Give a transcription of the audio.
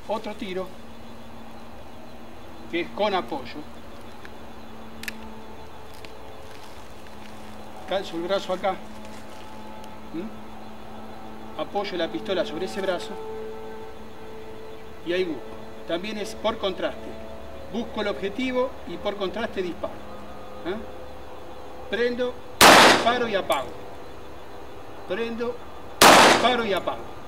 otro tiro, que es con apoyo. Calzo el brazo acá, apoyo la pistola sobre ese brazo y ahí busco. También es por contraste. Busco el objetivo y por contraste disparo. Prendo, disparo y apago. Prendo, disparo y apago.